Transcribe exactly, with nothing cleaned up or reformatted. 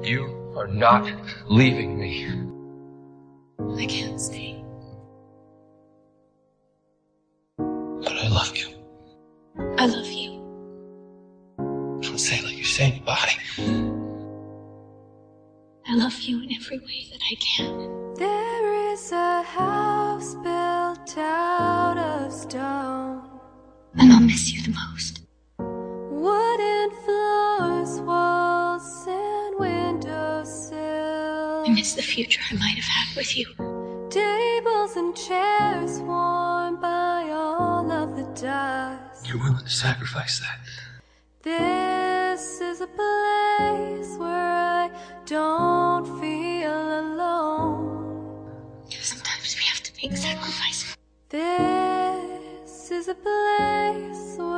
You are not leaving me. I can't stay. But I love you. I love you. Don't say it like you're saying goodbye. I love you in every way that I can. There is a house built out of stone, And I'll miss you the most. wooden floors, walls, and windowsills. I miss the future I might have had with you. Tables and chairs worn by all of the dust. You're willing to sacrifice that. This is a place where I don't feel alone. Sometimes we have to make sacrifices. This is a place where